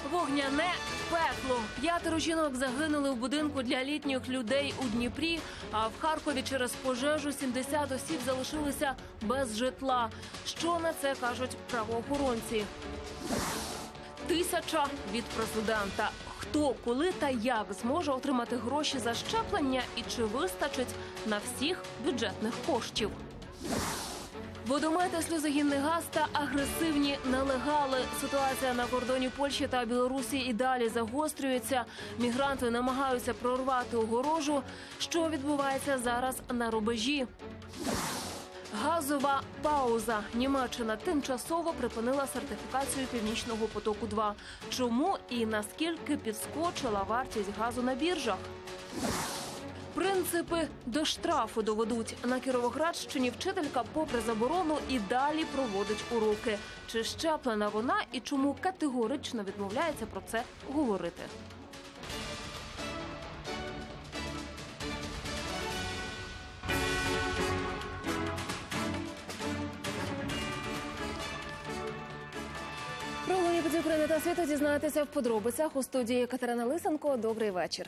Вогняне пекло. 5 жінок загинули в будинку для літніх людей у Дніпрі, а в Харкові через пожежу 70 осіб залишилися без житла. Що на це кажуть правоохоронці? 1000 від президента. Хто, коли та як зможе отримати гроші за щеплення і чи вистачить на всіх бюджетних коштів? Водомети, сльозогінний газ та агресивні нелегали. Ситуація на кордоні Польщі та Білорусі і далі загострюється. Мігранти намагаються прорвати огорожу. Що відбувається зараз на рубежі? Газова пауза. Німеччина тимчасово припинила сертифікацію «Північного потоку-2». Чому і наскільки підскочила вартість газу на біржах? Принципи до штрафу доведуть. На Кіровоградщині вчителька, попри заборону, і далі проводить уроки. Чи щеплена вона і чому категорично відмовляється про це говорити? Про головні події України та світу дізнаєтеся в подробицях у студії Катерина Лисенко. Добрий вечір.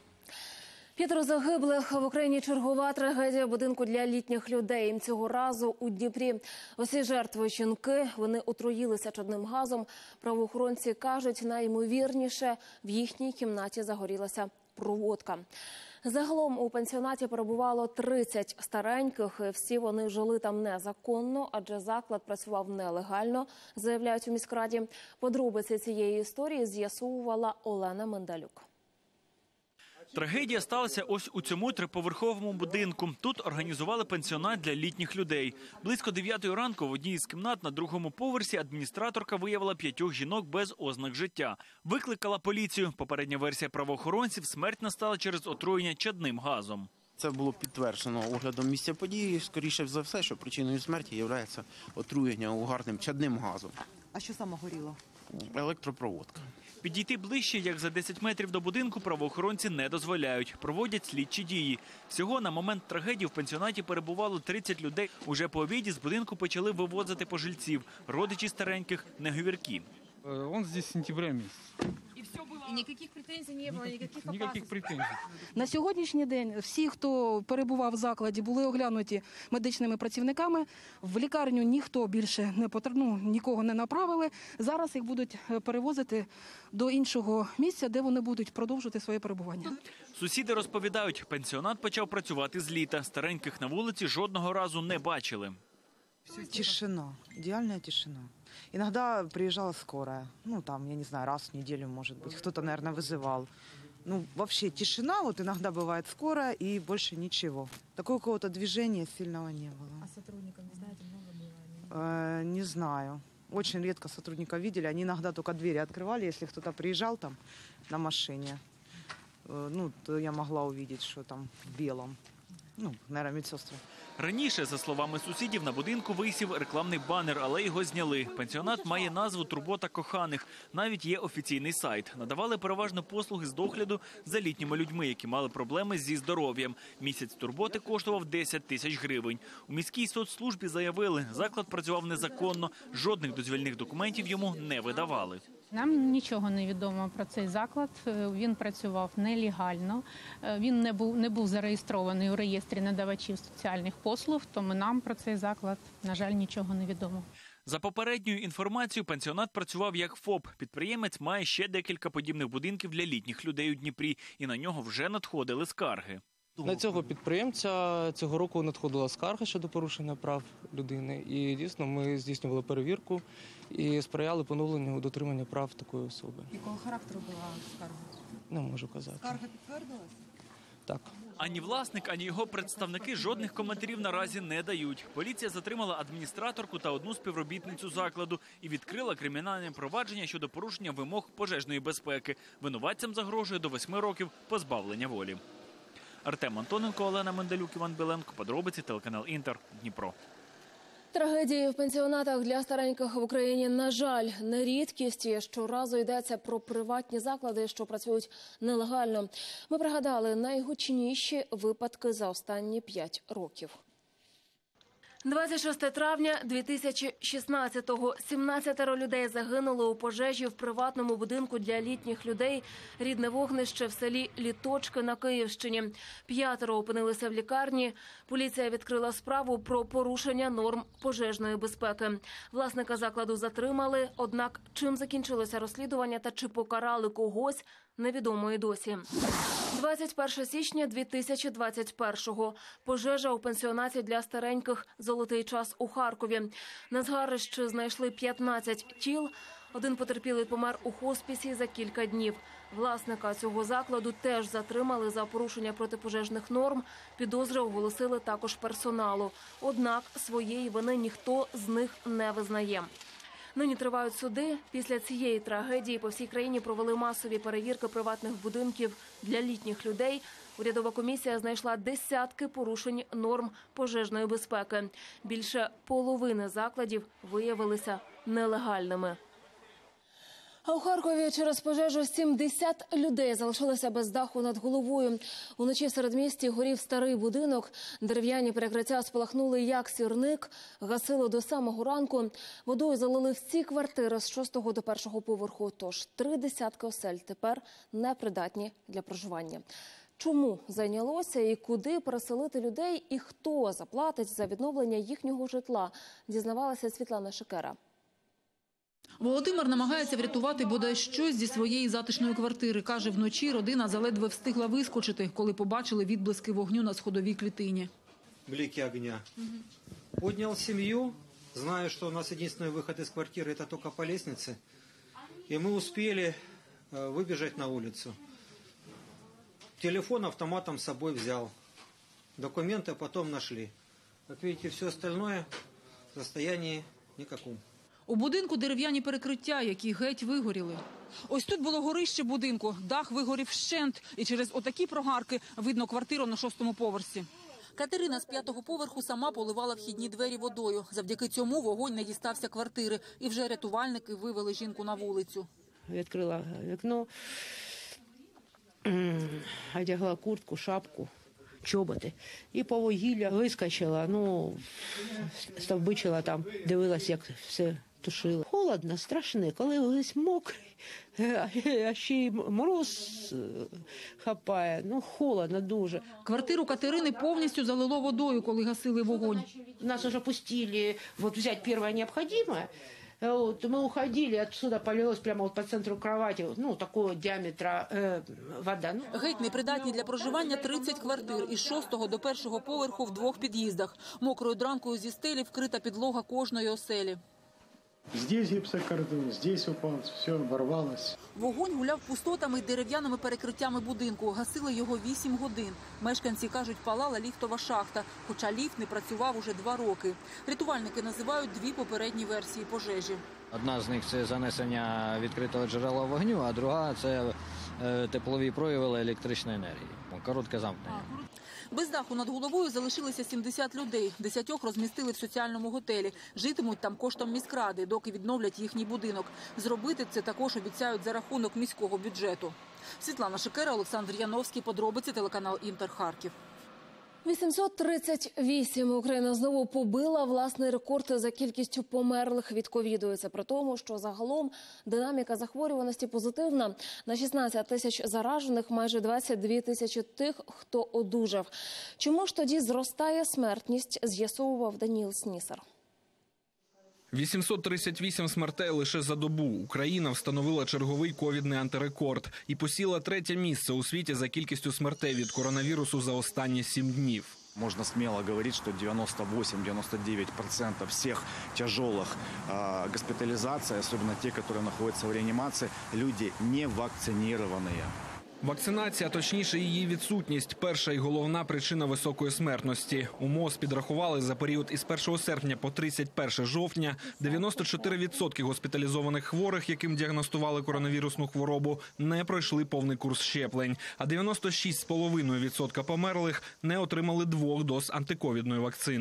5 загиблих. В Україні чергова трагедія будинку для літніх людей. Цього разу у Дніпрі. Усі жертви – жінки. Вони отруїлися чадним газом. Правоохоронці кажуть, найімовірніше в їхній кімнаті загорілася проводка. Загалом у пансіонаті перебувало 30 стареньких. Всі вони жили там незаконно, адже заклад працював нелегально, заявляють у міськраді. Подробиці цієї історії з'ясовувала Олена Мендалюк. Трагедія сталася ось у цьому триповерховому будинку. Тут організували пансіонат для літніх людей. Близько 9 ранку в одній із кімнат на другому поверсі адміністраторка виявила 5 жінок без ознак життя. Викликала поліцію. Попередня версія правоохоронців – смерть настала через отруєння чадним газом. Це було підтверджено оглядом місця події. Скоріше за все, що причиною смерті є отруєння угарним чадним газом. А що саме горіло? Електропроводка. Підійти ближче, як за 10 метрів до будинку, правоохоронці не дозволяють. Проводять слідчі дії. Всього на момент трагедії в пансіонаті перебувало 30 людей. Уже по обіді з будинку почали вивозити пожильців. Родичі стареньких – не говірки. Он здесь с сентября месяца. І ніяких претензій не було, Ніяких претензій. На сьогоднішній день всі, хто перебував в закладі, були оглянуті медичними працівниками. В лікарню ніхто більше нікого не направили. Зараз їх будуть перевозити до іншого місця, де вони будуть продовжувати своє перебування. Сусіди розповідають, пансіонат почав працювати з літа. Стареньких на вулиці жодного разу не бачили. Тишина, идеальная тишина. Иногда приезжала скорая, я не знаю, раз в неделю, может быть, кто-то, наверное, вызывал. Вообще тишина, иногда бывает скорая и больше ничего. Такого какого-то движения сильного не было. А сотрудников, не знаете, много было? Не знаю. Очень редко сотрудников видели. Они иногда только двери открывали, если кто-то приезжал там на машине. То я могла увидеть, что там в белом. Наверное, медсестры. Раніше, за словами сусідів, на будинку висів рекламний банер, але його зняли. Пансіонат має назву «Турбота коханих». Навіть є офіційний сайт. Надавали переважно послуги з догляду за літніми людьми, які мали проблеми зі здоров'ям. Місяць турботи коштував 10 тисяч гривень. У міській соцслужбі заявили, заклад працював незаконно, жодних дозвільних документів йому не видавали. Нам нічого не відомо про цей заклад. Він працював нелегально, він не був зареєстрований у реєстрі надавачів соціальних послуг, тому нам про цей заклад, на жаль, нічого не відомо. За попередньою інформацією, пансіонат працював як ФОП. Підприємець має ще декілька подібних будинків для літніх людей у Дніпрі, і на нього вже надходили скарги. На цього підприємця цього року надходила скарга щодо порушення прав людини. І дійсно ми здійснювали перевірку і сприяли поновленню дотримання прав такої особи. Якого характеру була скарга? Не можу казати. Скарга підтвердилась? Так. Ані власник, ані його представники жодних коментарів наразі не дають. Поліція затримала адміністраторку та одну співробітницю закладу і відкрила кримінальне провадження щодо порушення вимог пожежної безпеки. Винуватцям загрожує до 8 років позбавлення волі. Артем Антоненко, Олена Мендалюк, Іван Біленко. Подробиці, телеканал «Інтер», Дніпро. Трагедії в пансіонатах для стареньких в Україні, на жаль, не рідкість. Щоразу йдеться про приватні заклади, що працюють нелегально. Ми пригадали найгучніші випадки за останні 5 років. 26 травня 2016-го. 17 людей загинули у пожежі в приватному будинку для літніх людей «Рідне вогнище» в селі Літочки на Київщині. 5 опинилися в лікарні. Поліція відкрила справу про порушення норм пожежної безпеки. Власника закладу затримали, однак чим закінчилося розслідування та чи покарали когось, невідомо і досі. 21 січня 2021-го. Пожежа у пенсіонаті для стареньких «Золотий час» у Харкові. На згарищі знайшли 15 тіл. Один потерпілий помер у хоспісі за кілька днів. Власника цього закладу теж затримали за порушення протипожежних норм. Підозри оголосили також персоналу. Однак своєї вини ніхто з них не визнає. Нині тривають суди. Після цієї трагедії по всій країні провели масові перевірки приватних будинків для літніх людей. Урядова комісія знайшла десятки порушень норм пожежної безпеки. Більше половини закладів виявилися нелегальними. А у Харкові через пожежу 70 людей залишилися без даху над головою. Уночі в середмісті горів старий будинок. Дерев'яні перекриття спалахнули як сірник. Гасили до самого ранку. Водою залили всі квартири з 6-го до 1-го поверху. Тож 3 десятки осель тепер непридатні для проживання. Чому зайнялося і куди переселити людей, і хто заплатить за відновлення їхнього житла, дізнавалася Світлана Шикера. Володимир намагається врятувати бодай щось зі своєї затишної квартири. Каже, вночі родина заледве встигла вискочити, коли побачили відблиски вогню на сходовій клітині. Блики огня. Поднял семью, знаю, что у нас единственный выход из квартиры это только по лестнице. И мы успели выбежать на улицу. Телефон автоматом с собой взял. Документы потом нашли. Как видите, все остальное в состоянии никаком. У будинку дерев'яні перекриття, які геть вигоріли. Ось тут було горище будинку. Дах вигорів вщент. І через отакі прогарки видно квартиру на 6-му поверсі. Катерина з 5-го поверху сама поливала вхідні двері водою. Завдяки цьому вогонь не дістався квартири. І вже рятувальники вивели жінку на вулицю. Відкрила вікно, одягла куртку, шапку, чоботи. І по вугілля вискочила, стовбичила там, дивилась, як все тушило. Холодно, страшне, коли весь мокрий, а ще й мороз хапає, холодно дуже. Квартиру Катерини повністю залило водою, коли гасили вогонь. Нас уже пустили взять первое необходимое. Мы уходили, отсюда полилось прямо по центру кровати, такого диаметра вода. Геть непридатні для проживання 30 квартир із 6-го до 1-го поверху в 2 під'їздах. Мокрою дранкою зі стелі вкрита підлога кожної оселі. Здесь гипсокартон, здесь упал, все оборвалось. Вогонь гуляв пустотами й дерев'яними перекриттями будинку. Гасили його 8 годин. Мешканці кажуть, палала ліфтова шахта, хоча ліфт не працював уже 2 роки. Рятувальники називають 2 попередні версії пожежі. Одна з них – це занесення відкритого джерела вогню, а друга – це теплові прояви електричної енергії. Коротке замкнення. Без даху над головою залишилися 70 людей. 10 розмістили в соціальному готелі. Житимуть там коштом міськради, доки відновлять їхній будинок. Зробити це також обіцяють за рахунок міського бюджету. Світлана Шикера, Олександр Яновський. Подробиці, телеканал «Інтер», Харків. 838. Україна знову побила власний рекорд за кількістю померлих від ковіду. Це при тому, що загалом динаміка захворюваності позитивна. На 16 тисяч заражених майже 22 тисячі тих, хто одужав. Чому ж тоді зростає смертність, з'ясовував Даніл Снісар. 838 смертей лише за добу. Україна встановила черговий ковідний антирекорд і посіла 3-те місце у світі за кількістю смертей від коронавірусу за останні 7 днів. Можно смело говорить, что 98-99% всех тяжелых госпитализаций, особенно те, которые находятся в реанимации, люди не вакцинированные. Вакцинація, точніше її відсутність – перша і головна причина високої смертності. У МОЗ підрахували, за період із 1 серпня по 31 жовтня 94% госпіталізованих хворих, яким діагностували коронавірусну хворобу, не пройшли повний курс щеплень, а 96,5% померлих не отримали 2 доз антиковідної вакцини.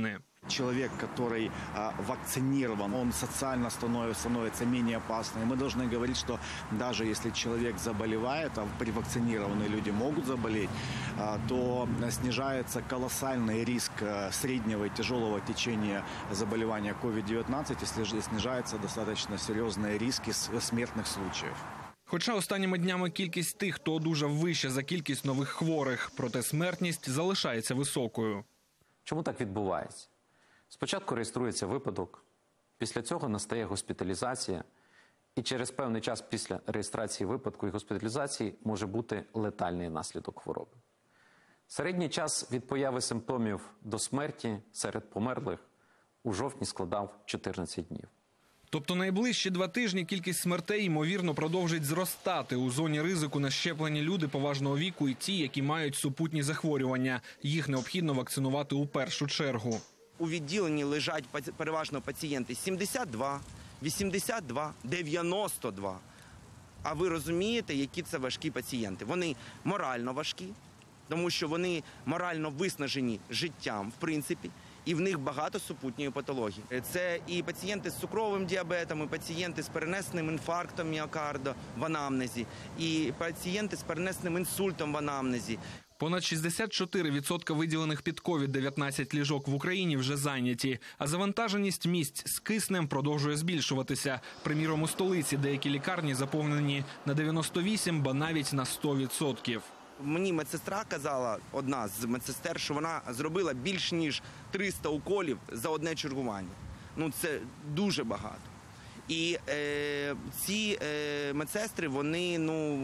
Человек, который вакцинирован, он социально становится менее опасным. И мы должны говорить, что даже если человек заболевает, а привакцинированные люди могут заболеть, то снижается колоссальный риск среднего и тяжелого течения заболевания COVID-19 и снижаются достаточно серьезные риски смертных случаев. Хоча останніми днями кількість тих, хто одужав, вища за кількість нових хворих, проте смертність залишається високою. Чому так відбувається? Спочатку реєструється випадок, після цього настає госпіталізація, і через певний час після реєстрації випадку і госпіталізації може бути летальний наслідок хвороби. Середній час від появи симптомів до смерті серед померлих у жовтні складав 14 днів. Тобто найближчі 2 тижні кількість смертей, ймовірно, продовжить зростати. У зоні ризику нещеплені люди поважного віку і ті, які мають супутні захворювання. Їх необхідно вакцинувати у першу чергу. У відділенні лежать переважно пацієнти 72, 82, 92. А ви розумієте, які це важкі пацієнти? Вони морально важкі, тому що вони морально виснажені життям, в принципі, і в них багато супутньої патології. Це і пацієнти з цукровим діабетом, і пацієнти з перенесеним інфарктом міокарда в анамнезі, і пацієнти з перенесеним інсультом в анамнезі. Понад 64% виділених під COVID-19 ліжок в Україні вже зайняті, а завантаженість місць з киснем продовжує збільшуватися. Приміром, у столиці деякі лікарні заповнені на 98, ба навіть на 100%. Мені медсестра казала, одна з медсестер, що вона зробила більш ніж 300 уколів за одне чергування. Ну, це дуже багато. І ці медсестри, вони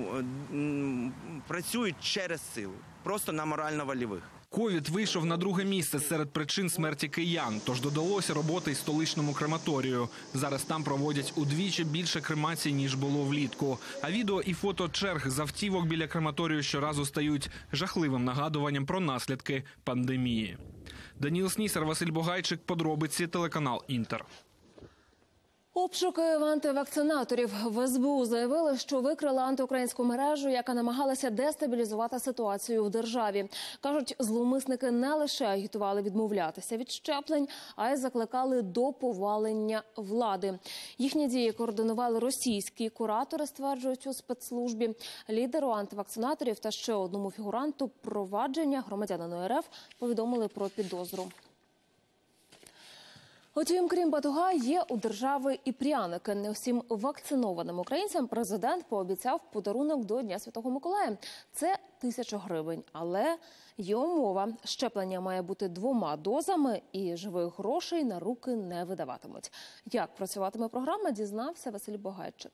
працюють через силу, просто на морально-вольових. Ковід вийшов на друге місце серед причин смерті киян, тож додалося роботи й столичному крематорію. Зараз там проводять удвічі більше кремацій, ніж було влітку. А відео і фото черг з автівок біля крематорію щоразу стають жахливим нагадуванням про наслідки пандемії. Даніл Снісар, Василь Бугайчик, подробиці, телеканал «Інтер». Обшуки в антивакцинаторів. В СБУ заявили, що викрили антиукраїнську мережу, яка намагалася дестабілізувати ситуацію в державі. Кажуть, зловмисники не лише агітували відмовлятися від щеплень, а й закликали до повалення влади. Їхні дії координували російські куратори, стверджують у спецслужбі. Лідеру антивакцинаторів та ще одному фігуранту провадження, громадянину РФ, повідомили про підозру. Утім, крім батуга, є у держави і пряники. Не всім вакцинованим українцям президент пообіцяв подарунок до Дня Святого Миколая. Це 1000 гривень. Але є умова. Щеплення має бути 2 дозами і живих грошей на руки не видаватимуть. Як працюватиме програма, дізнався Василь Бугайчик.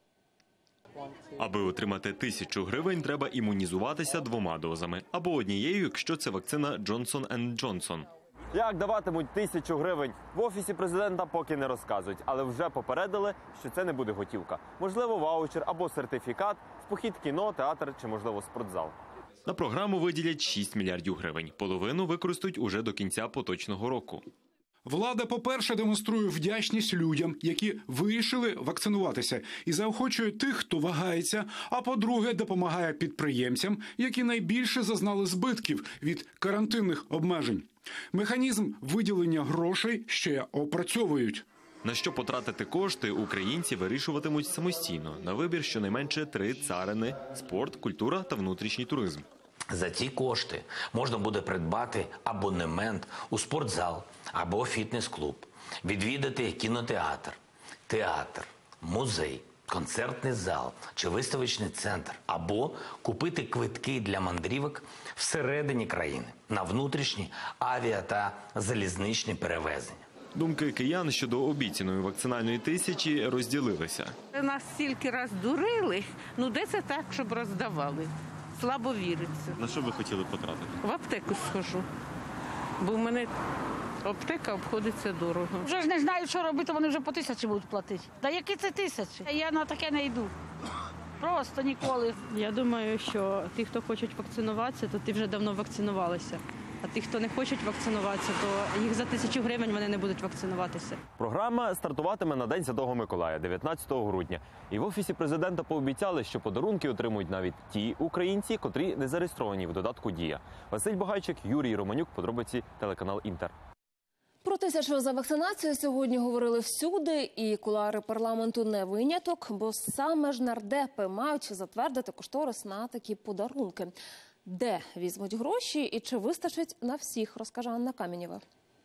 Аби отримати 1000 гривень, треба імунізуватися 2 дозами. Або однією, якщо це вакцина Johnson & Johnson. Як даватимуть 1000 гривень, в Офісі президента поки не розказують, але вже попередили, що це не буде готівка. Можливо, ваучер або сертифікат в похід в кіно, театр чи, можливо, спортзал. На програму виділять 6 мільярдів гривень. Половину використають уже до кінця поточного року. Влада, по-перше, демонструє вдячність людям, які вирішили вакцинуватися, і заохочує тих, хто вагається, а по-друге, допомагає підприємцям, які найбільше зазнали збитків від карантинних обмежень. Механізм виділення грошей ще опрацьовують. На що потратити кошти, українці вирішуватимуть самостійно. На вибір щонайменше 3 царини – спорт, культура та внутрішній туризм. За ці кошти можна буде придбати абонемент у спортзал або фітнес-клуб, відвідати кінотеатр, театр, музей, концертний зал чи виставочний центр, або купити квитки для мандрівок всередині країни на внутрішні авіа- та залізничні перевезення. Думки киян щодо обіцяної вакцинальної 1000 розділилися. Нас стільки раз дурили, де це так, щоб роздавали? Слабо віриться. На що ви хотіли потратити? В аптеку схожу, бо в мене аптека обходиться дорого. Вже ж не знають, що робити, вони вже по 1000 будуть платити. Та які це 1000? Я на таке не йду. Просто ніколи. Я думаю, що ті, хто хочуть вакцинуватися, то ті вже давно вакцинувалися. А ті, хто не хочуть вакцинуватися, то їх за 1000 гривень вони не будуть вакцинуватися. Програма стартуватиме на День Святого Миколая, 19 грудня. І в Офісі президента пообіцяли, що подарунки отримують навіть ті українці, котрі не зареєстровані в додатку «Дія». Василь Бугайчик, Юрій Романюк, подробиці, телеканал «Інтер». Про тисячу за вакцинацію сьогодні говорили всюди, і кулуари парламенту не виняток, бо саме ж нардепи мають затвердити кошторис на такі подарунки. Де візьмуть гроші і чи вистачить на всіх, розкаже Анна Каменєва.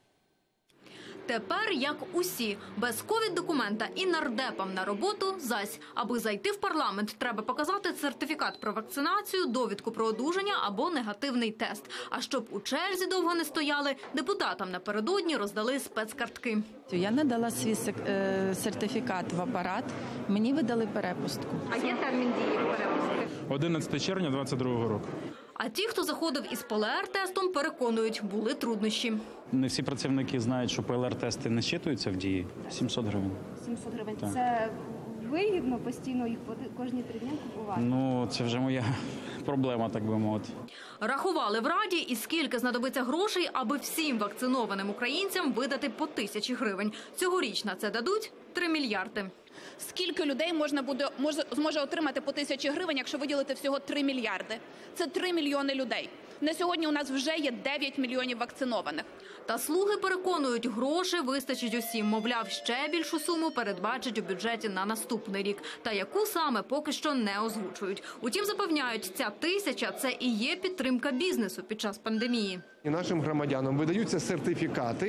Тепер, як усі, без ковід-документа і нардепам на роботу зась. Аби зайти в парламент, треба показати сертифікат про вакцинацію, довідку про одужання або негативний тест. А щоб у черзі довго не стояли, депутатам напередодні роздали спецкартки. Я надала свій сертифікат в апарат, мені видали перепустку. А є термін дії перепустки? 11 червня 2022 року. А ті, хто заходив із ПЛР-тестом, переконують, були труднощі. Не всі працівники знають, що ПЛР-тести не щитуються в дії. 700 гривень. 700 гривень. Так. Це вигідно постійно їх кожні 3 дні купувати? Ну, це вже моя проблема, так би мовити. Рахували в Раді, і скільки знадобиться грошей, аби всім вакцинованим українцям видати по 1000 гривень. Цьогоріч на це дадуть 3 мільярди. Скільки людей зможе отримати по 1000 гривень, якщо виділити всього 3 мільярди? Це 3 мільйони людей. На сьогодні у нас вже є 9 мільйонів вакцинованих. Та слуги переконують, грошей вистачить усім. Мовляв, ще більшу суму передбачать у бюджеті на наступний рік. Та яку саме поки що не озвучують. Утім, запевняють, ця 1000 – це і є підтримка бізнесу під час пандемії. І нашим громадянам видаються сертифікати,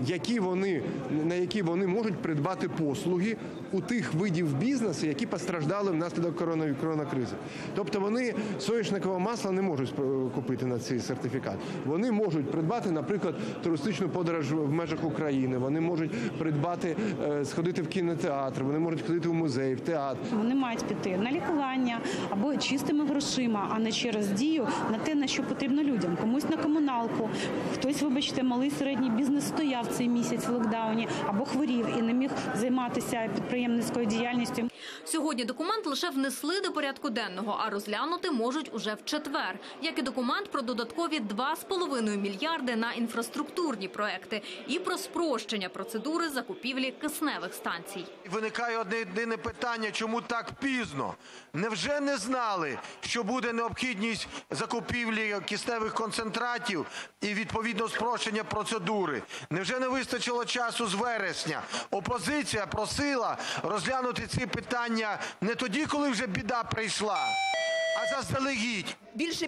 на які вони можуть придбати послуги у тих видів бізнесу, які постраждали внаслідок коронакризи. Тобто вони соняшникове масло не можуть купити на цей сертифікат. Вони можуть придбати, наприклад, туристичну подорож в межах України, вони можуть придбати, сходити в кінотеатр, вони можуть ходити в музей, в театр. Вони мають піти на лікування або чистими грошима, а не через дію на те, на що потрібно людям. Комусь на комуналку. Хтось, вибачте, малий середній бізнес стояв цей місяць в локдауні або хворів і не міг займатися підприємницькою діяльністю. Сьогодні документ лише внесли до порядку денного, а розглянути можуть уже в четвер. Як і документ про додаткові 2,5 мільярди на інфраструктурні проекти і про спрощення процедури закупівлі кисневих станцій. Виникає одне єдине питання, чому так пізно? Невже не знали, що буде необхідність закупівлі кисневих концентратів і, відповідно, спрощення процедури? Невже не вистачило часу з вересня? Опозиція просила розглянути ці питання не тоді, коли вже біда прийшла, а заздалегідь. Більше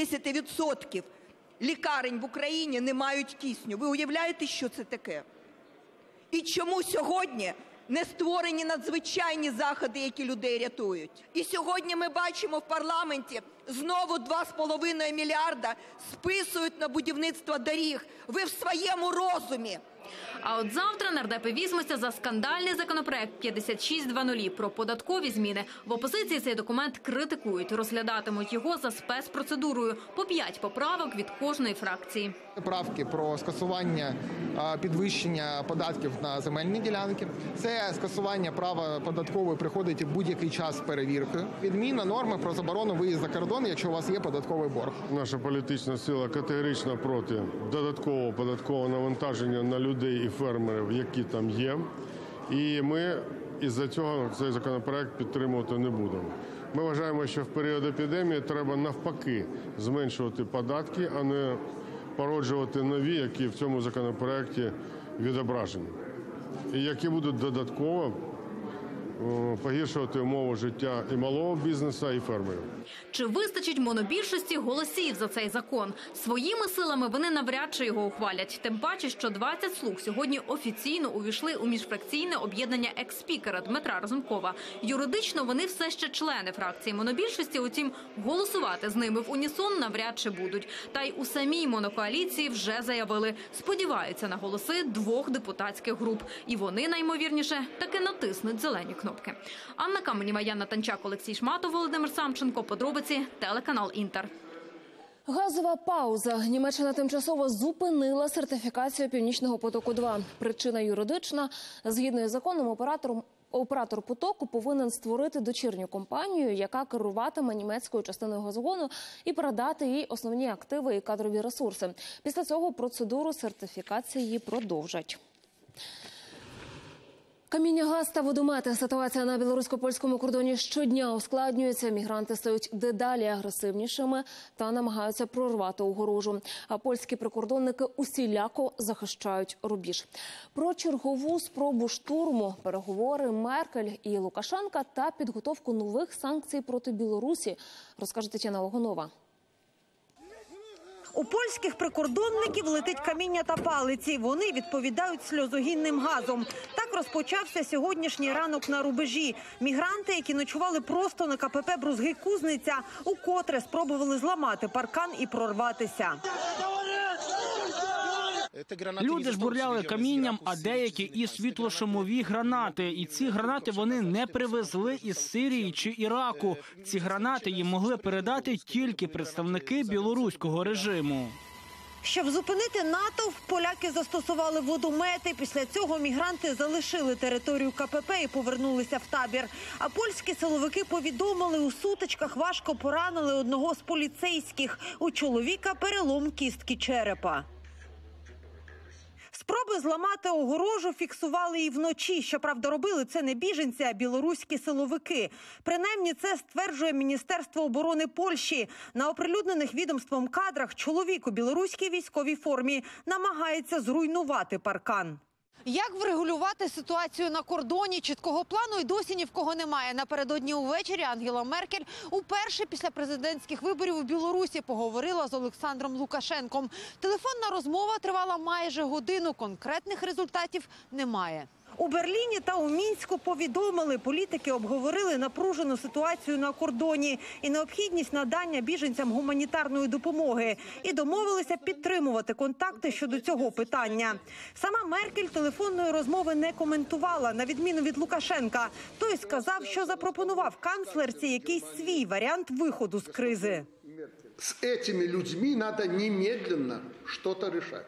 50% лікарень в Україні не мають кисню. Ви уявляєте, що це таке? І чому сьогодні не створені надзвичайні заходи, які людей рятують? І сьогодні ми бачимо в парламенті знову 2,5 мільярда списують на будівництво доріг. Ви в своєму розумі? А от завтра нардепи візьмуться за скандальний законопроект 5600 про податкові зміни. В опозиції цей документ критикують. Розглядатимуть його за спецпроцедурою. По 5 поправок від кожної фракції. Правки про скасування підвищення податків на земельні ділянки. Це скасування права податкової приходити в будь-який час з перевіркою. Відміна норми про заборону виїзду за кордон, якщо у вас є податковий борг. Наша політична сила категорично проти додаткового податкового навантаження на людей і фермерів, які там є. І ми із-за цього цей законопроект підтримувати не будемо. Ми вважаємо, що в період епідемії треба навпаки зменшувати податки, а не породжувати нові, які в цьому законопроекті відображені. І які будуть додатково погіршувати умови життя і малого бізнесу, і фермерів. Чи вистачить монобільшості голосів за цей закон? Своїми силами вони навряд чи його ухвалять. Тим паче, що 20 слуг сьогодні офіційно увійшли у міжфракційне об'єднання екс-спікера Дмитра Разумкова. Юридично вони все ще члени фракції монобільшості, утім, голосувати з ними в унісон навряд чи будуть. Та й у самій монокоаліції вже заявили, сподіваються на голоси 2 депутатських груп. І вони, наймовірніше, таки натиснуть зелені кнопки. Анна Каменєва, Яна Танчак, Олексій Шматов, Володимир Самченко. Подробиці, телеканал «Інтер». Газова пауза. Німеччина тимчасово зупинила сертифікацію «Північного потоку-2». Причина юридична. Згідно із законом, оператор потоку повинен створити дочірню компанію, яка керуватиме німецькою частиною газогону і передати їй основні активи і кадрові ресурси. Після цього процедуру сертифікації продовжать. Каміння, газ та водомети. Ситуація на білорусько-польському кордоні щодня ускладнюється. Мігранти стають дедалі агресивнішими та намагаються прорвати огорожу. А польські прикордонники усіляко захищають рубіж. Про чергову спробу штурму, переговори Меркель і Лукашенка та підготовку нових санкцій проти Білорусі розкаже Тетяна Логунова. У польських прикордонників летить каміння та палиці. Вони відповідають сльозогінним газом. Так розпочався сьогоднішній ранок на рубежі. Мігранти, які ночували просто на КПП Брузги-Кузниця, укотре спробували зламати паркан і прорватися. Люди жбурляли камінням, а деякі і світлошумові гранати. І ці гранати вони не привезли із Сирії чи Іраку. Ці гранати їм могли передати тільки представники білоруського режиму. Щоб зупинити натовп, поляки застосували водомети. Після цього мігранти залишили територію КПП і повернулися в табір. А польські силовики повідомили, у сутичках важко поранили одного з поліцейських. У чоловіка перелом кістки черепа. Спроби зламати огорожу фіксували і вночі. Щоправда, робили це не біженці, а білоруські силовики. Принаймні, це стверджує Міністерство оборони Польщі. На оприлюднених відомством кадрах чоловік у білоруській військовій формі намагається зруйнувати паркан. Як врегулювати ситуацію на кордоні? Чіткого плану й досі ні в кого немає. Напередодні увечері Ангела Меркель уперше після президентських виборів у Білорусі поговорила з Олександром Лукашенком. Телефонна розмова тривала майже годину. Конкретних результатів немає. У Берліні та у Мінську повідомили, політики обговорили напружену ситуацію на кордоні і необхідність надання біженцям гуманітарної допомоги. І домовилися підтримувати контакти щодо цього питання. Сама Меркель телефонної розмови не коментувала, на відміну від Лукашенка. Той сказав, що запропонував канцлерці якийсь свій варіант виходу з кризи. З цими людьми треба немедленно щось вирішати.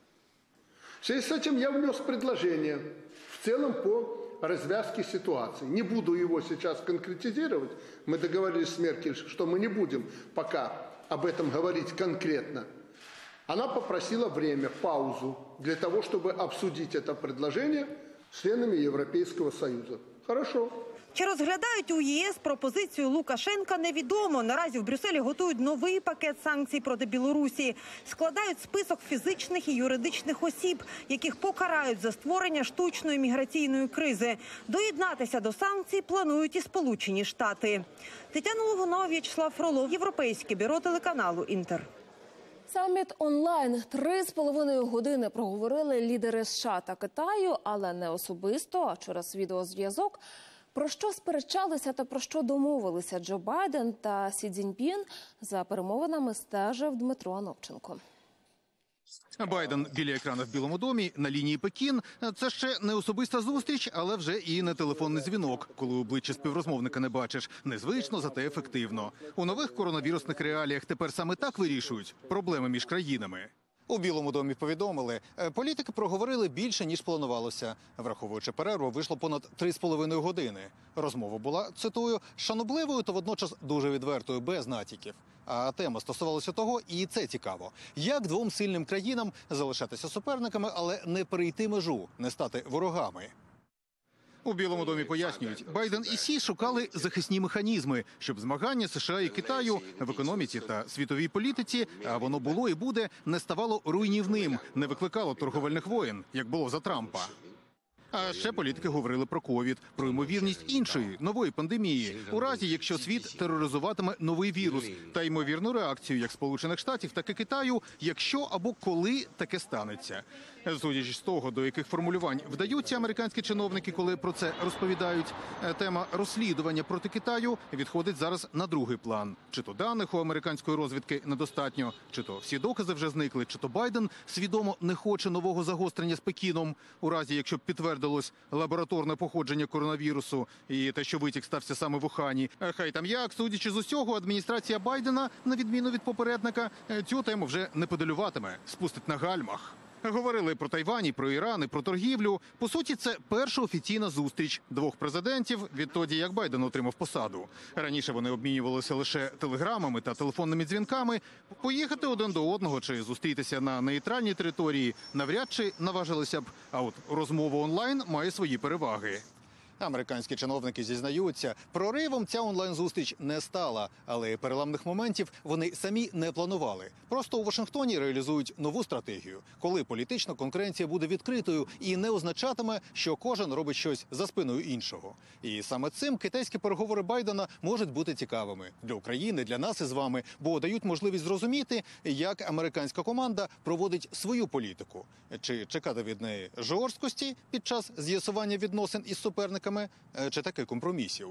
В связи с этим я внес предложение в целом по развязке ситуации. Не буду его сейчас конкретизировать. Мы договорились с Меркель, что мы не будем пока об этом говорить конкретно. Она попросила время, паузу, для того, чтобы обсудить это предложение с членами Европейского Союза. Хорошо. Чи розглядають у ЄС пропозицію Лукашенка, невідомо. Наразі в Брюсселі готують новий пакет санкцій проти Білорусі. Складають список фізичних і юридичних осіб, яких покарають за створення штучної міграційної кризи. Доєднатися до санкцій планують і Сполучені Штати. Тетяна Логунова, В'ячеслав Фролов, Європейське бюро телеканалу «Інтер». Саміт онлайн. 3,5 години проговорили лідери США та Китаю, але не особисто, а через відеозв'язок. Про що сперечалися та про що домовилися Джо Байден та Сі Цзіньпін, за перемовинами стежив Дмитро Анопченко. Байден біля екрану в Білому домі, на лінії Пекін. Це ще не особиста зустріч, але вже і не телефонний дзвінок, коли обличчя співрозмовника не бачиш. Незвично, зате ефективно. У нових коронавірусних реаліях тепер саме так вирішують проблеми між країнами. У Білому домі повідомили, політики проговорили більше, ніж планувалося. Враховуючи перерву, вийшло понад 3,5 години. Розмова була, цитую, шанобливою та водночас дуже відвертою, без натяків. А тема стосувалася того, і це цікаво. Як двом сильним країнам залишатися суперниками, але не перейти межу, не стати ворогами? У Білому домі пояснюють, Байден і Сі шукали захисні механізми, щоб змагання США і Китаю в економіці та світовій політиці, а воно було і буде, не ставало руйнівним, не викликало торговельних воєн, як було за Трампа. А ще політики говорили про ковід, про ймовірність іншої, нової пандемії, у разі, якщо світ тероризуватиме новий вірус, та ймовірну реакцію як Сполучених Штатів, так і Китаю, якщо або коли таке станеться. Судячи з того, до яких формулювань вдаються американські чиновники, коли про це розповідають, тема розслідування проти Китаю відходить зараз на другий план. Чи то даних у американської розвідки недостатньо, чи то всі докази вже зникли, чи то Байден свідомо не хоче нового загострення з Пекіном, у разі, якщо підтвердилось лабораторне походження коронавірусу і те, що витік стався саме в Ухані. Хай там як, судячи з усього, адміністрація Байдена, на відміну від попередника, цю тему вже не педалюватиме, спустить на гальмах. Говорили про Тайвань, і про Іран, і про торгівлю. По суті, це перша офіційна зустріч двох президентів відтоді, як Байден отримав посаду. Раніше вони обмінювалися лише телеграмами та телефонними дзвінками. Поїхати один до одного чи зустрітися на нейтральній території навряд чи наважилися б. А от розмова онлайн має свої переваги. Американські чиновники зізнаються, проривом ця онлайн-зустріч не стала, але переламних моментів вони самі не планували. Просто у Вашингтоні реалізують нову стратегію, коли політична конкуренція буде відкритою і не означатиме, що кожен робить щось за спиною іншого. І саме цим китайські переговори Байдена можуть бути цікавими для України, для нас із вами, бо дають можливість зрозуміти, як американська команда проводить свою політику. Чи чекати від неї жорсткості під час з'ясування відносин із суперниками, чи таки компромісів.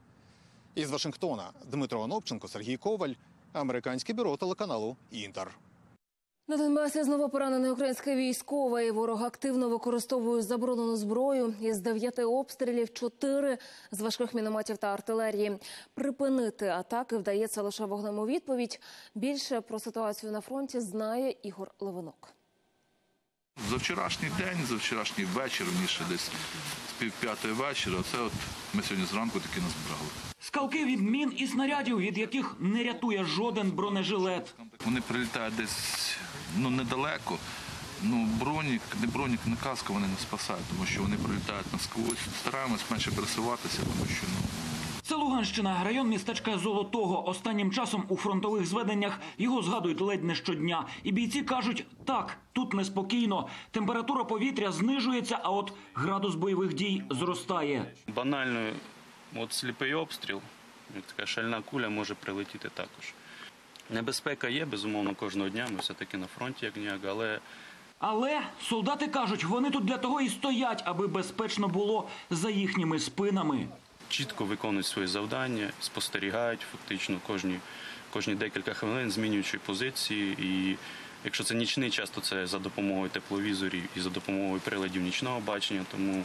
Із Вашингтона Дмитро Анопченко, Сергій Коваль, Американське бюро телеканалу «Інтер». На Донбасі знову поранений український військовий. Ворог активно використовує заборонену зброю. Із 9 обстрілів 4 з важких мінометів та артилерії. Припинити атаки вдається лише вогнем у відповідь. Більше про ситуацію на фронті знає Ігор Левинок. За вчорашній день, за вчорашній вечір, раніше десь з 5:30 вечора, це от ми сьогодні зранку таки назбирали. Скалки від мін і снарядів, від яких не рятує жоден бронежилет. Вони прилітають десь недалеко. Бронік, не каска вони не спасають, тому що вони прилітають насквозь. Стараємось менше пересуватися, тому що Це Луганщина, район містечка Золотого. Останнім часом у фронтових зведеннях його згадують ледь не щодня. І бійці кажуть, так, тут неспокійно. Температура повітря знижується, а от градус бойових дій зростає. Банально, от сліпий обстріл, така шальна куля може прилетіти також. Небезпека є, безумовно, кожного дня, ми все-таки на фронті, як ніяк, Але солдати кажуть, вони тут для того і стоять, аби безпечно було за їхніми спинами. Чітко виконують свої завдання, спостерігають фактично кожні декілька хвилин, змінюючи позиції. І якщо це нічний час, то це за допомогою тепловізорів і за допомогою приладів нічного бачення. Тому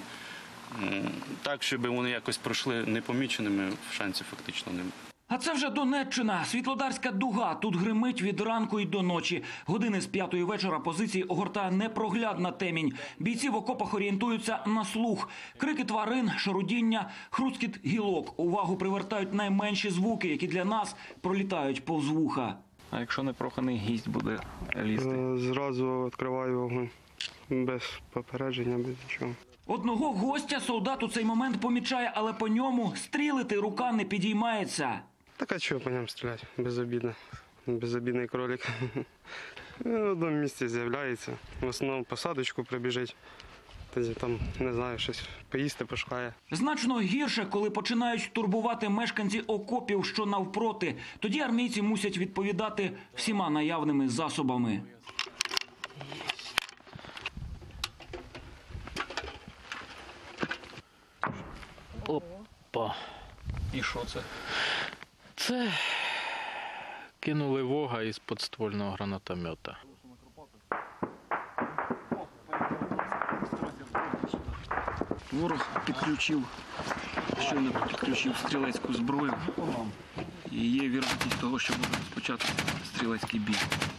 так, щоб вони якось пройшли непоміченими, шансів фактично немає. А це вже Донеччина, Світлодарська дуга. Тут гримить від ранку й до ночі. Години з 5-ї вечора позиції огортає непроглядна темінь. Бійці в окопах орієнтуються на слух. Крики тварин, шарудіння, хрускіт гілок. Увагу привертають найменші звуки, які для нас пролітають повз вуха. А якщо непроханий гість буде лізти? Зразу відкриваю вогонь. Без попередження, без нічого. Одного гостя солдат у цей момент помічає, але по ньому стрілити рука не підіймається. Так а чого по ньому стріляти? Безобідно. Безобідний кролик. В одному місці з'являється. В основному посадочку прибіжить. Тоді там, не знаю, щось поїсти пошукає. Значно гірше, коли починають турбувати мешканці окопів, що навпроти. Тоді армійці мусять відповідати всіма наявними засобами. Опа. І що це? Це кинули вога із підствольного гранатомета. Ворог щойно підключив стрілецьку зброю. І є вірогідність того, що буде розпочати стрілецький бій.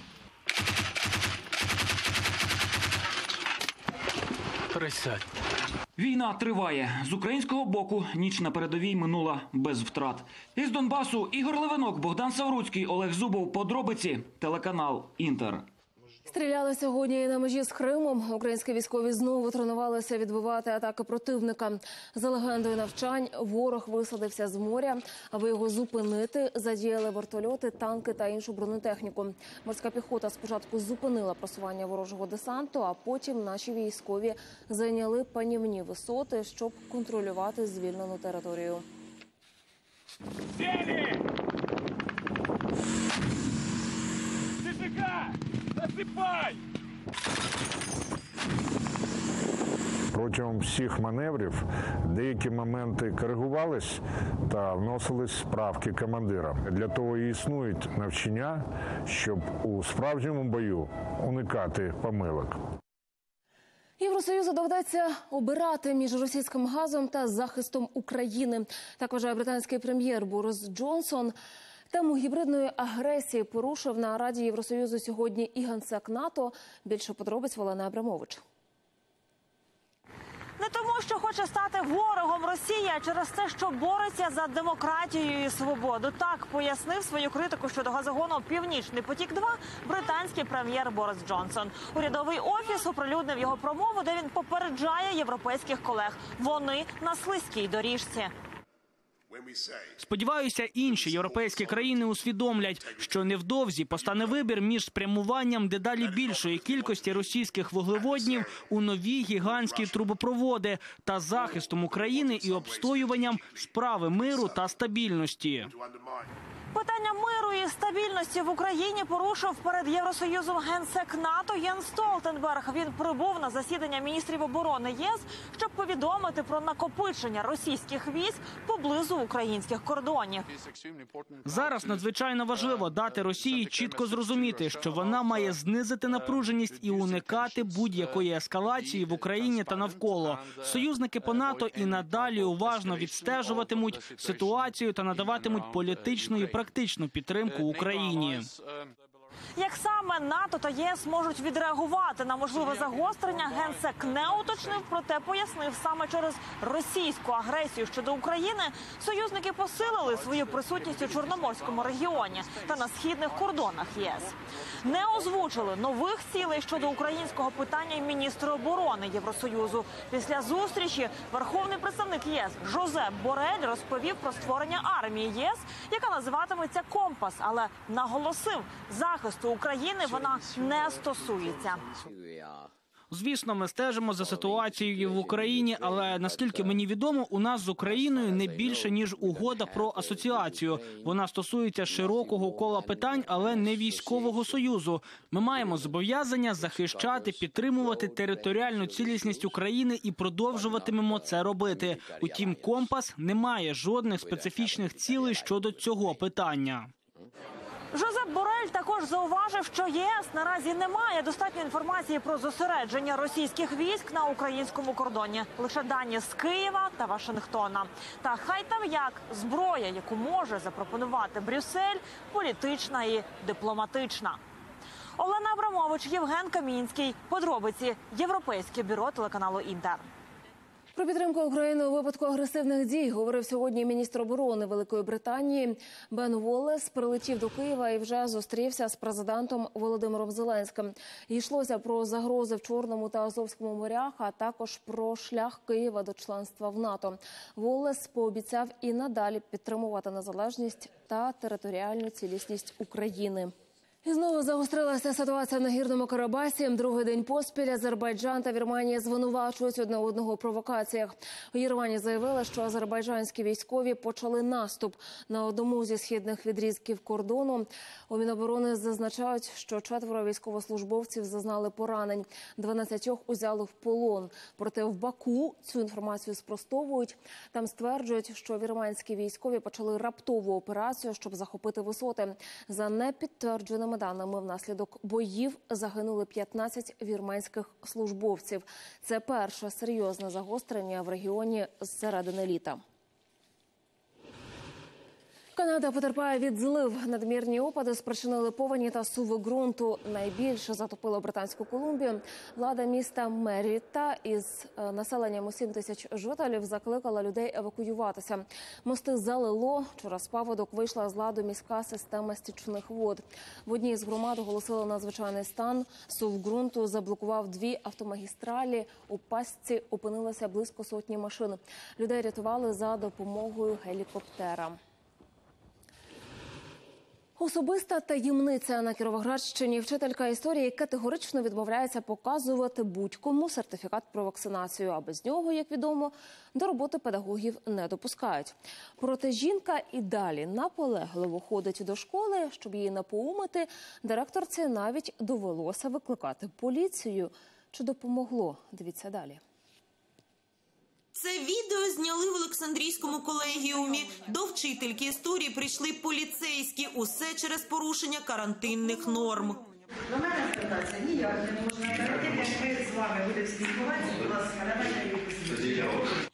Присядь. Війна триває. З українського боку ніч на передовій минула без втрат. Із Донбасу Ігор Левинок, Богдан Савруцький, Олег Зубов. Подробиці. Телеканал «Інтер». Стріляли сьогодні і на межі з Кримом. Українські військові знову тренувалися відбивати атаки противника. За легендою навчань, ворог висадився з моря. Аби його зупинити, задіяли вертольоти, танки та іншу бронетехніку. Морська піхота спочатку зупинила просування ворожого десанту, а потім наші військові зайняли панівні висоти, щоб контролювати звільнену територію. Засипай! Протягом всіх маневрів деякі моменти коригувались та вносились справки командира. Для того і існують навчання, щоб у справжньому бою уникати помилок. Євросоюзу доведеться обирати між російським газом та захистом України. Так вважає британський прем'єр Борис Джонсон. Тему гібридної агресії порушив на Раді Євросоюзу сьогодні і генсек НАТО. Більше подробиць Олена Абрамович. Не тому, що хоче стати ворогом Росії, а через те, що бореться за демократію і свободу. Так пояснив свою критику щодо газогону «Північний потік-2» британський прем'єр Борис Джонсон. Урядовий офіс оприлюднив його промову, де він попереджає європейських колег. Вони на слизькій доріжці. Сподіваюся, інші європейські країни усвідомлять, що невдовзі постане вибір між спрямуванням дедалі більшої кількості російських вуглеводнів у нові гігантські трубопроводи та захистом України і обстоюванням справи миру та стабільності. Питання миру і стабільності в Україні порушив перед Євросоюзом генсек НАТО Єнс Столтенберг. Він прибув на засідання міністрів оборони ЄС, щоб повідомити про накопичення російських військ поблизу українських кордонів. Зараз надзвичайно важливо дати Росії чітко зрозуміти, що вона має знизити напруженість і уникати будь-якої ескалації в Україні та навколо. Союзники по НАТО і надалі уважно відстежуватимуть ситуацію та надаватимуть політичну і практичну підтримку Україні. Як саме НАТО та ЄС можуть відреагувати на можливе загострення, генсек не уточнив, проте пояснив, саме через російську агресію щодо України союзники посилили свою присутність у Чорноморському регіоні та на східних кордонах ЄС. Не озвучили нових цілей щодо українського питання й міністр оборони Євросоюзу. Після зустрічі верховний представник ЄС Жозеп Борель розповів про створення армії ЄС, яка називатиметься «Компас», але наголосив, захисту України вона не стосується. Звісно, ми стежимо за ситуацією в Україні, але, наскільки мені відомо, у нас з Україною не більше, ніж угода про асоціацію. Вона стосується широкого кола питань, але не військового союзу. Ми маємо зобов'язання захищати, підтримувати територіальну цілісність України і продовжуватимемо це робити. Утім, «Компас» не має жодних специфічних цілей щодо цього питання. Жозеп Борель також зауважив, що ЄС наразі не має достатньо інформації про зосередження російських військ на українському кордоні. Лише дані з Києва та Вашингтона. Та хай там як, зброя, яку може запропонувати Брюссель, політична і дипломатична. Олена Абрамович, Євген Камінський. Подробиці. Європейське бюро телеканалу «Інтер». Про підтримку України у випадку агресивних дій говорив сьогодні міністр оборони Великої Британії Бен Воллес. Прилетів до Києва і вже зустрівся з президентом Володимиром Зеленським. Йшлося про загрози в Чорному та Азовському морях, а також про шлях Києва до членства в НАТО. Воллес пообіцяв і надалі підтримувати незалежність та територіальну цілісність України. І знову загострилася ситуація на Нагірному Карабасі. Другий день поспіль Азербайджан та Вірменія звинувачують одне одного у провокаціях. У Єревані заявили, що азербайджанські військові почали наступ на одному зі східних відрізків кордону. У Міноборони зазначають, що 4 військовослужбовців зазнали поранень, 12 узяли в полон. Проте в Баку цю інформацію спростовують. Там стверджують, що вірменські військові почали раптову операцію, щоб захопити висоти. За непідтвердженими даними, внаслідок боїв загинули 15 вірменських службовців. Це перше серйозне загострення в регіоні з середини літа. Канада потерпає від злив. Надмірні опади спричинили повені та суви ґрунту. Найбільше затопило Британську Колумбію. Влада міста Меріта із населенням у 7 тисяч жителів закликала людей евакуюватися. Мости залило. Через паводок вийшла з ладу міська система стічних вод. В одній з громад оголосили надзвичайний стан. Сув ґрунту заблокував 2 автомагістралі. У пастці опинилося близько сотні машин. Людей рятували за допомогою гелікоптера. Особиста таємниця на Кіровоградщині. Вчителька історії категорично відмовляється показувати будь-кому сертифікат про вакцинацію, а без нього, як відомо, до роботи педагогів не допускають. Проте жінка і далі наполегливо ходить до школи. Щоб її напоумити, директорці навіть довелося викликати поліцію. Чи допомогло? Дивіться далі. Це відео зняли в Олександрійському колегіумі. До вчительки історії прийшли поліцейські. Усе через порушення карантинних норм. До мене звертатися ніяк не можна. Як ми з вами будемо спілкуватися, будь ласка, давайте.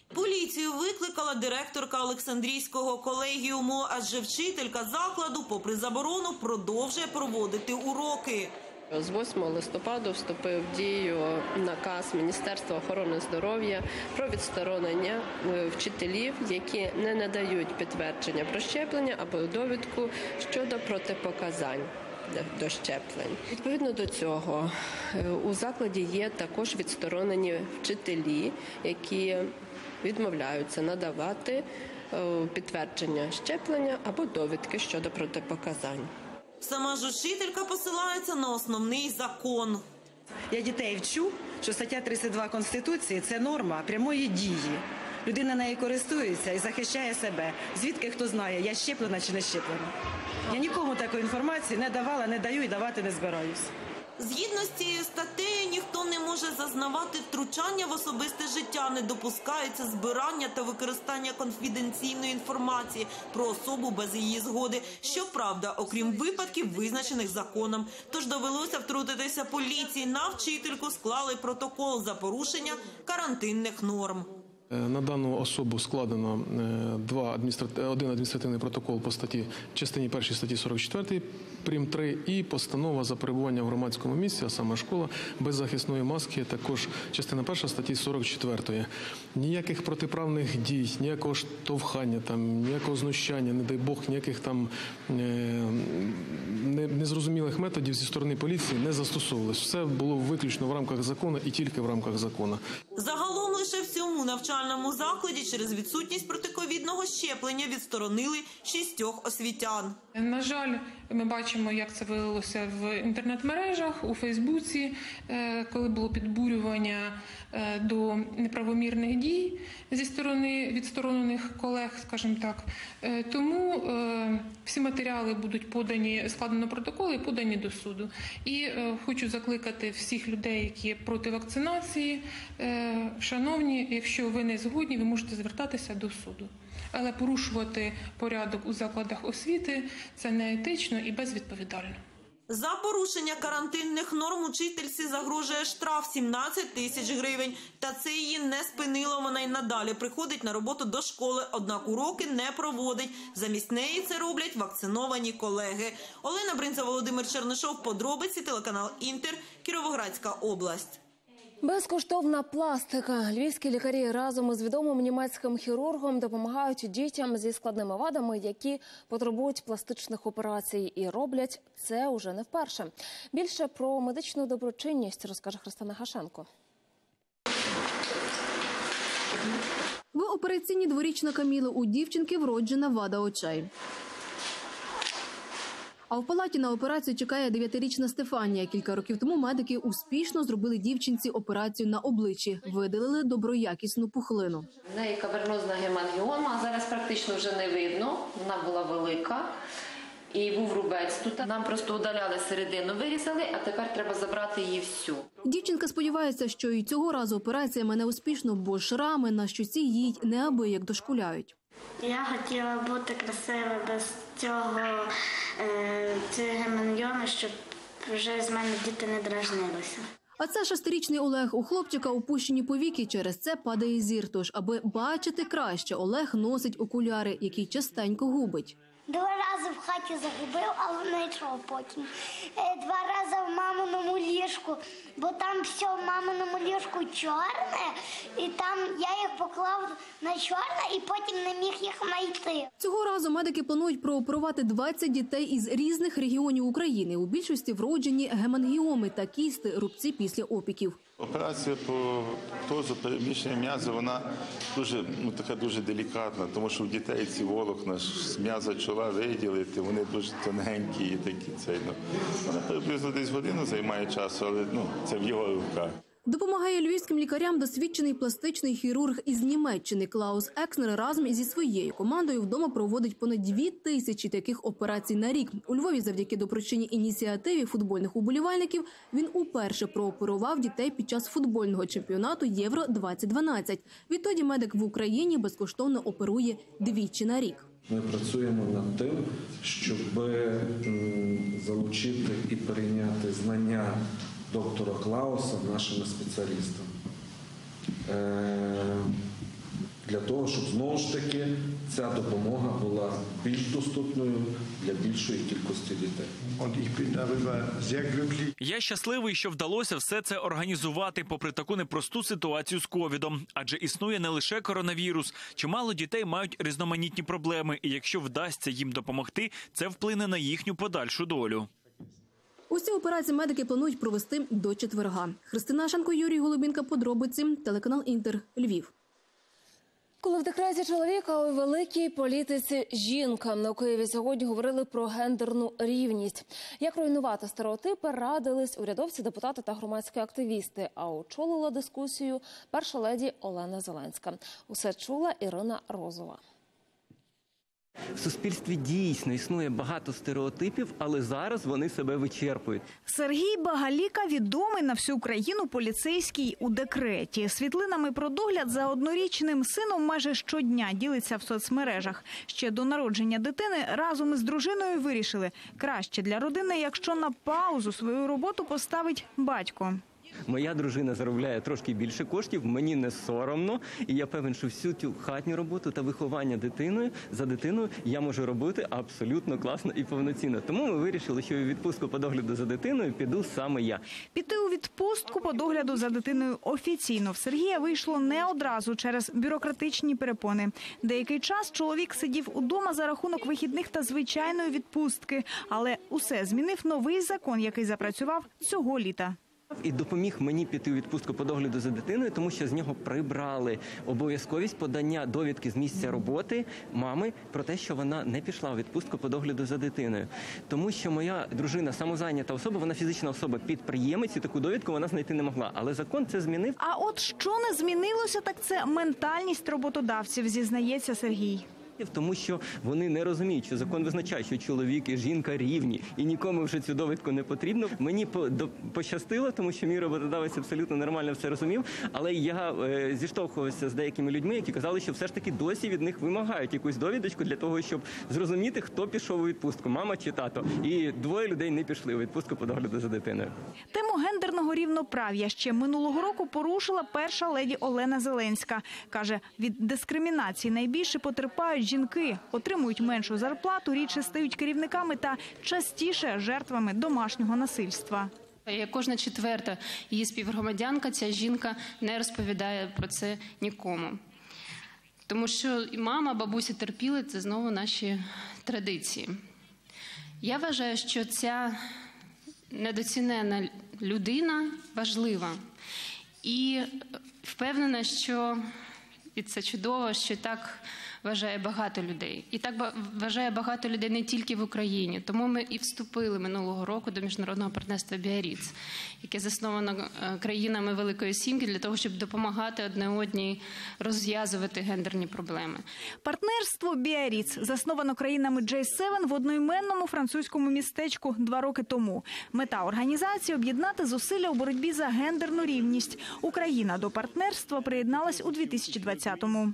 поліцію викликала директорка Олександрійського колегіуму, адже вчителька закладу, попри заборону, продовжує проводити уроки. З 8 листопада вступив в дію наказ Міністерства охорони здоров'я про відсторонення вчителів, які не надають підтвердження про щеплення або довідку щодо протипоказань до щеплень. Відповідно до цього у закладі є також відсторонені вчителі, які відмовляються надавати підтвердження щеплення або довідки щодо протипоказань. Сама ж учителька посилається на основний закон. Я дітей вчу, що стаття 32 Конституції – це норма прямої дії. Людина нею користується і захищає себе. Звідки хто знає, я щеплена чи не щеплена. Я нікому такої інформації не давала, не даю і давати не збираюсь. Згідно з цією статтею, ніхто не може зазнавати втручання в особисте життя, не допускається збирання та використання конфіденційної інформації про особу без її згоди. Щоправда, окрім випадків, визначених законом. Тож довелося втрутитися поліції. На вчительку склали протокол за порушення карантинних норм. На дану особу складено один адміністративний протокол по частині 1 статті 44 прим. 3 і постанова за перебування в громадському місці, а саме школа, без захисної маски, також частина 1 статті 44. Ніяких протиправних дій, ніякого штовхання, ніякого знущання, не дай Бог, ніяких незрозумілих методів зі сторони поліції не застосовувалось. Все було виключно в рамках закону і тільки в рамках закону. Загалом лише в цьому навчальному закладі через відсутність протиковідного щеплення відсторонили 6 освітян. На жаль, ми бачимо, як це вилилося в інтернет-мережах, у Фейсбуці, коли було підбурювання до неправомірних дій зі сторони відсторонених колег, скажімо так. Тому всі матеріали будуть подані, складено протоколи і подані до суду. І хочу закликати всіх людей, які проти вакцинації, шановні, якщо ви не згодні, ви можете звертатися до суду. Але порушувати порядок у закладах освіти – це неетично і безвідповідально. За порушення карантинних норм учительці загрожує штраф 17 тисяч гривень. Та це її не спинило, вона й надалі приходить на роботу до школи, однак уроки не проводить. Замість неї це роблять вакциновані колеги. Олена Бринцева, Володимир Чернишов, подробиці, телеканал «Інтер», Кіровоградська область. Безкоштовна пластика. Львівські лікарі разом із відомим німецьким хірургом допомагають дітям зі складними вадами, які потребують пластичних операцій. І роблять це уже не вперше. Більше про медичну доброчинність розкаже Христина Гашенко. В операційній дворічна Каміли у дівчинки вроджена вада очей. А в палаті на операцію чекає 9-річна Стефанія. Кілька років тому медики успішно зробили дівчинці операцію на обличчі. Видалили доброякісну пухлину. В неї кавернозна гемангіома, а зараз практично вже не видно. Вона була велика. І був рубець. Тут нам просто удаляли середину, вирізали, а тепер треба забрати її всю. Дівчинка сподівається, що і цього разу операція мене успішно, бо шрами на щоці їй неабияк дошкуляють. Я хотіла бути красивою без цієї гемангіоми, щоб вже з мене діти не дражнилися. А це 6-річний Олег. У хлопчика опущені повіки, через це падає зір. Тож, аби бачити краще, Олег носить окуляри, які частенько губить. 2 рази в хаті загубив, але знайшов потім. 2 рази в маминому ліжку, бо там все в маминому ліжку чорне, і там я їх поклав на чорне і потім не міг їх знайти. Цього разу медики планують прооперувати 20 дітей із різних регіонів України. У більшості вроджені гемангіоми та кісти, рубці після опіків. Операція по тазу, переміщення м'яза, вона така дуже делікатна, тому що у дітей ці волокна з м'яза чола виділити, вони дуже тоненькі і такі. Вона приблизно десь годину займає часу, але це в його руках. Допомагає львівським лікарям досвідчений пластичний хірург із Німеччини Клаус Екснер разом зі своєю командою вдома проводить понад 2000 таких операцій на рік. У Львові завдяки доброчинній ініціативі футбольних уболівальників він уперше прооперував дітей під час футбольного чемпіонату Євро-2012. Відтоді медик в Україні безкоштовно оперує 2 на рік. Ми працюємо над тим, щоб залучити і перейняти знання доктора Клауса нашими спеціалістами. для того, щоб знову ж таки ця допомога була більш доступною для більшої кількості дітей. Я щасливий, що вдалося все це організувати попри таку непросту ситуацію з ковідом. Адже існує не лише коронавірус. Чимало дітей мають різноманітні проблеми. І якщо вдасться їм допомогти, це вплине на їхню подальшу долю. Усі операції медики планують провести до четверга. Христина Ашенко, Юрій Голубінка. Подробиці. Телеканал Інтер. Львів. Коли в декреті чоловіка, у великій політиці жінка. На Києві сьогодні говорили про гендерну рівність. Як руйнувати стереотипи, радились урядовці, депутати та громадські активісти. А очолила дискусію перша леді Олена Зеленська. Усе чула Ірина Розова. В суспільстві дійсно існує багато стереотипів, але зараз вони себе вичерпують. Сергій Багаліка – відомий на всю країну поліцейський у декреті. Світлинами про догляд за однорічним сином майже щодня ділиться в соцмережах. Ще до народження дитини разом із дружиною вирішили – краще для родини, якщо на паузу свою роботу поставить батько. Моя дружина заробляє трошки більше коштів, мені не соромно. І я певен, що всю цю хатню роботу та виховання за дитиною я можу робити абсолютно класно і повноцінно. Тому ми вирішили, що у відпустку по догляду за дитиною піду саме я. Піти у відпустку по догляду за дитиною офіційно в Сергія вийшло не одразу через бюрократичні перепони. Деякий час чоловік сидів удома за рахунок вихідних та звичайної відпустки. Але усе змінив новий закон, який запрацював цього літа. І допоміг мені піти у відпустку по догляду за дитиною, тому що з нього прибрали обов'язковість подання довідки з місця роботи мами про те, що вона не пішла у відпустку по догляду за дитиною. Тому що моя дружина самозайнята особа, вона фізична особа, підприємець, і таку довідку вона знайти не могла. Але закон це змінив. А от що не змінилося, так це ментальність роботодавців, зізнається Сергій. Тому що вони не розуміють, що закон визначає, що чоловік і жінка рівні, і нікому вже цю довідку не потрібно. Мені пощастило, тому що мій роботодавець абсолютно нормально все розумів, але я зіштовхувався з деякими людьми, які казали, що все ж таки досі від них вимагають якусь довідочку для того, щоб зрозуміти, хто пішов у відпустку, мама чи тато. І двоє людей не пішли у відпустку по догляду за дитиною. Тему гендерного рівноправ'я ще минулого року порушила перша леді Олена Зеленська. Каже, від дискримінації найбільше потерпають жінки, отримують меншу зарплату, рідше стають керівниками та частіше жертвами домашнього насильства. Кожна четверта її співгромадянка, ця жінка не розповідає про це нікому. Тому що мама, бабуся терпіли, це знову наші традиції. Я вважаю, що ця недоцінена людина важлива. І впевнена, що і це чудово, що так вважає багато людей. І так вважає багато людей не тільки в Україні. Тому ми і вступили минулого року до міжнародного партнерства «Біарріц», яке засновано країнами Великої Сімки для того, щоб допомагати одне одній розв'язувати гендерні проблеми. Партнерство «Біарріц» засновано країнами J7 в одноіменному французькому містечку 2 роки тому. Мета організації – об'єднати зусилля у боротьбі за гендерну рівність. Україна до партнерства приєдналась у 2020-му.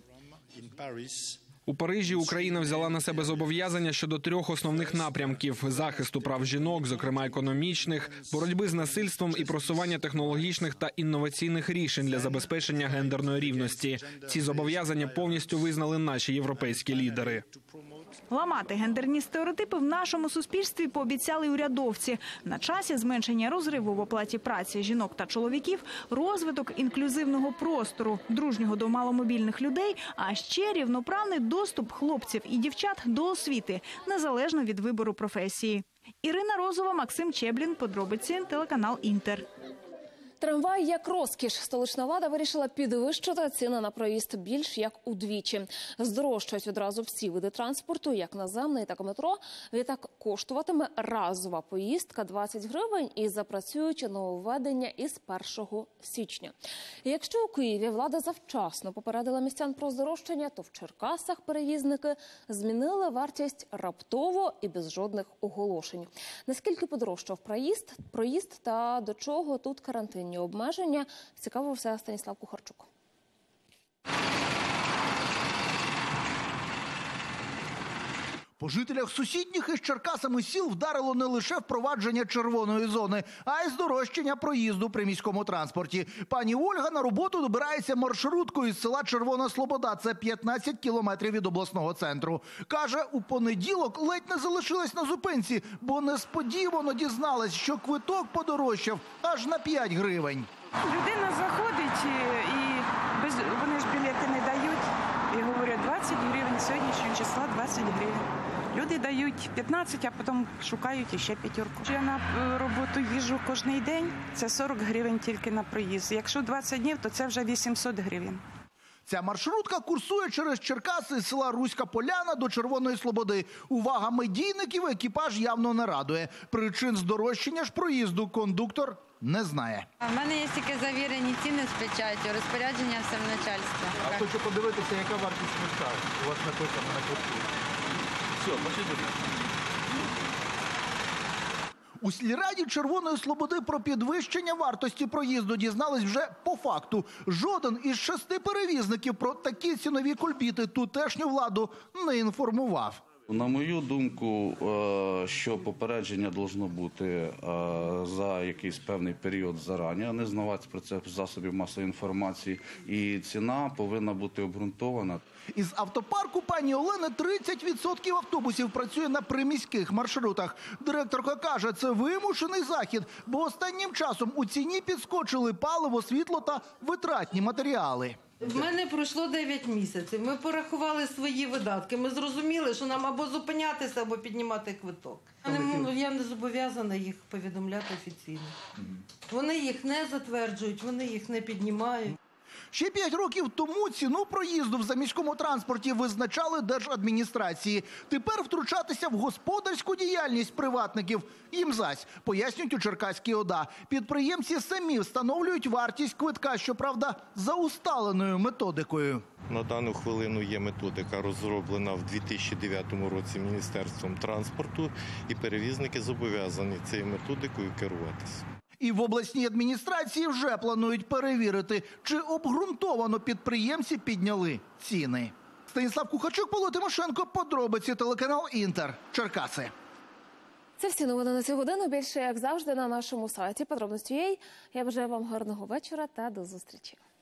У Парижі Україна взяла на себе зобов'язання щодо 3 основних напрямків – захисту прав жінок, зокрема економічних, боротьби з насильством і просування технологічних та інноваційних рішень для забезпечення гендерної рівності. Ці зобов'язання повністю визнали наші європейські лідери. Ламати гендерні стереотипи в нашому суспільстві пообіцяли урядовці. На часі зменшення розриву в оплаті праці жінок та чоловіків, розвиток інклюзивного простору, дружнього до маломобільних людей, а ще рівноправний доступ хлопців і дівчат до освіти, незалежно від вибору професії. Ірина Розова, Максим Чеблін. Подробиці. Телеканал Інтер. Трамвай як розкіш. Столична влада вирішила підвищити ціни на проїзд більш як удвічі. Здорожчають одразу всі види транспорту, як наземний, так і метро. Відтак коштуватиме разова поїздка 20 гривень і запрацюють нововведення із 1 січня. І якщо у Києві влада завчасно попередила містян про здорожчання, то в Черкасах перевізники змінили вартість раптово і без жодних оголошень. Наскільки подорожчав проїзд та до чого тут карантинні обмеження, цікавився Станіслав Кухарчук. По жителях сусідніх із Черкасами сіл вдарило не лише впровадження червоної зони, а й здорожчання проїзду при міському транспорті. Пані Ольга на роботу добирається маршруткою з села Червона Слобода. Це 15 кілометрів від обласного центру. Каже, у понеділок ледь не залишилась на зупинці, бо несподівано дізналась, що квиток подорожчав аж на 5 гривень. Людина заходить і вони ж білети не дають. І говорять, 20 гривень, сьогоднішнього числа 20 гривень. Люди дають 15, а потім шукають іще п'ятерку. Я на роботу їжджу кожен день, це 40 гривень тільки на проїзд. Якщо 20 днів, то це вже 800 гривень. Ця маршрутка курсує через Черкаси з села Руська Поляна до Червоної Слободи. Увага медійників екіпаж явно не радує. Причин здорожчання ж проїзду кондуктор не знає. У мене є тільки завірені ціни з печаттю, розпорядження все в начальстві. А хочу подивитися, яка вартість квитка у вас написано на квитку. Все, пошли. У сільраді Червоної Слободи про підвищення вартості проїзду дізнались вже по факту. Жоден із 6 перевізників про такі цінові кульбіти тутешню владу не інформував. На мою думку, що попередження должно бути за якийсь певний період зарані, а не знавати про це в засобів масової інформації. І ціна повинна бути обґрунтована. Із автопарку пані Олени 30% автобусів працює на приміських маршрутах. Директорка каже, це вимушений захід, бо останнім часом у ціні підскочили паливо, світло та витратні матеріали. В мене пройшло 9 місяців. Ми порахували свої видатки. Ми зрозуміли, що нам або зупинятися, або піднімати квиток. Я не зобов'язана їх повідомляти офіційно. Вони їх не затверджують, вони їх не піднімають. Ще 5 років тому ціну проїзду в заміському транспорті визначали держадміністрації. Тепер втручатися в господарську діяльність приватників їм зась, пояснюють у Черкаській ОДА. Підприємці самі встановлюють вартість квитка, щоправда, за усталеною методикою. На дану хвилину є методика, розроблена в 2009 році Міністерством транспорту, і перевізники зобов'язані цією методикою керуватися. І в обласній адміністрації вже планують перевірити, чи обґрунтовано підприємці підняли ціни. Станіслав Кухарчук, Павло Тимошенко, подробиці, телеканал «Інтер», Черкаси. Це всі новини на цю годину. Більше, як завжди, на нашому сайті Подробності.ua. Я бажаю вам гарного вечора та до зустрічі.